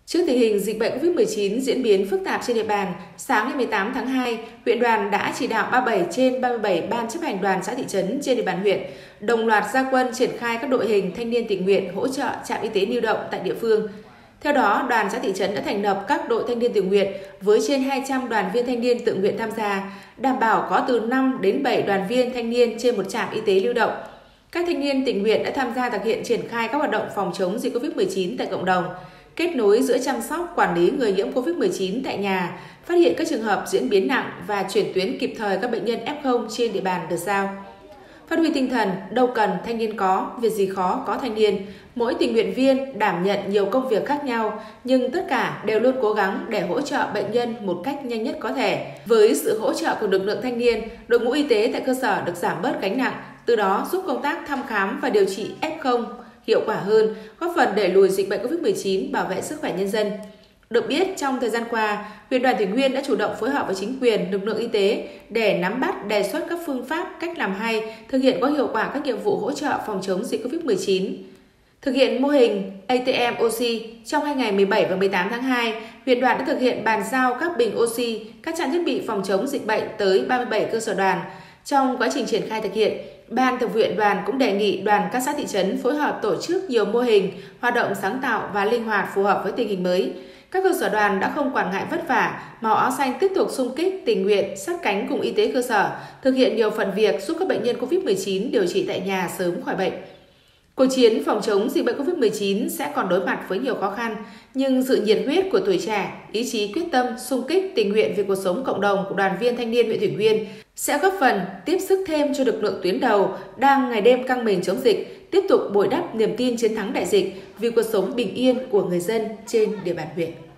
Trước tình hình dịch bệnh COVID-19 diễn biến phức tạp trên địa bàn, sáng ngày 18 tháng 2, huyện đoàn đã chỉ đạo 37 trên 37 ban chấp hành đoàn xã thị trấn trên địa bàn huyện đồng loạt ra quân triển khai các đội hình thanh niên tình nguyện hỗ trợ trạm y tế lưu động tại địa phương. Theo đó, đoàn xã thị trấn đã thành lập các đội thanh niên tình nguyện với trên 200 đoàn viên thanh niên tự nguyện tham gia, đảm bảo có từ 5 đến 7 đoàn viên thanh niên trên một trạm y tế lưu động. Các thanh niên tình nguyện đã tham gia thực hiện triển khai các hoạt động phòng chống dịch COVID-19 tại cộng đồng, kết nối giữa chăm sóc, quản lý người nhiễm COVID-19 tại nhà, phát hiện các trường hợp diễn biến nặng và chuyển tuyến kịp thời các bệnh nhân F0 trên địa bàn được giao. Phát huy tinh thần, đâu cần thanh niên có, việc gì khó có thanh niên, mỗi tình nguyện viên đảm nhận nhiều công việc khác nhau, nhưng tất cả đều luôn cố gắng để hỗ trợ bệnh nhân một cách nhanh nhất có thể. Với sự hỗ trợ của lực lượng thanh niên, đội ngũ y tế tại cơ sở được giảm bớt gánh nặng, từ đó giúp công tác thăm khám và điều trị F0 hiệu quả hơn, góp phần đẩy lùi dịch bệnh COVID-19, bảo vệ sức khỏe nhân dân. Được biết, trong thời gian qua, huyện đoàn Thủy Nguyên đã chủ động phối hợp với chính quyền, lực lượng y tế để nắm bắt, đề xuất các phương pháp, cách làm hay, thực hiện có hiệu quả các nhiệm vụ hỗ trợ phòng chống dịch COVID-19. Thực hiện mô hình ATM oxy, trong 2 ngày 17 và 18 tháng 2, huyện đoàn đã thực hiện bàn giao các bình oxy, các trang thiết bị phòng chống dịch bệnh tới 37 cơ sở đoàn. Trong quá trình triển khai thực hiện, Ban Thường vụ huyện đoàn cũng đề nghị đoàn các xã thị trấn phối hợp tổ chức nhiều mô hình, hoạt động sáng tạo và linh hoạt phù hợp với tình hình mới. Các cơ sở đoàn đã không quản ngại vất vả, màu áo xanh tiếp tục xung kích tình nguyện, sát cánh cùng y tế cơ sở, thực hiện nhiều phần việc giúp các bệnh nhân COVID-19 điều trị tại nhà sớm khỏi bệnh. Cuộc chiến phòng chống dịch bệnh COVID-19 sẽ còn đối mặt với nhiều khó khăn, nhưng sự nhiệt huyết của tuổi trẻ, ý chí quyết tâm, xung kích tình nguyện vì cuộc sống cộng đồng của đoàn viên thanh niên huyện Thủy Nguyên sẽ góp phần tiếp sức thêm cho lực lượng tuyến đầu đang ngày đêm căng mình chống dịch, tiếp tục bồi đắp niềm tin chiến thắng đại dịch vì cuộc sống bình yên của người dân trên địa bàn huyện.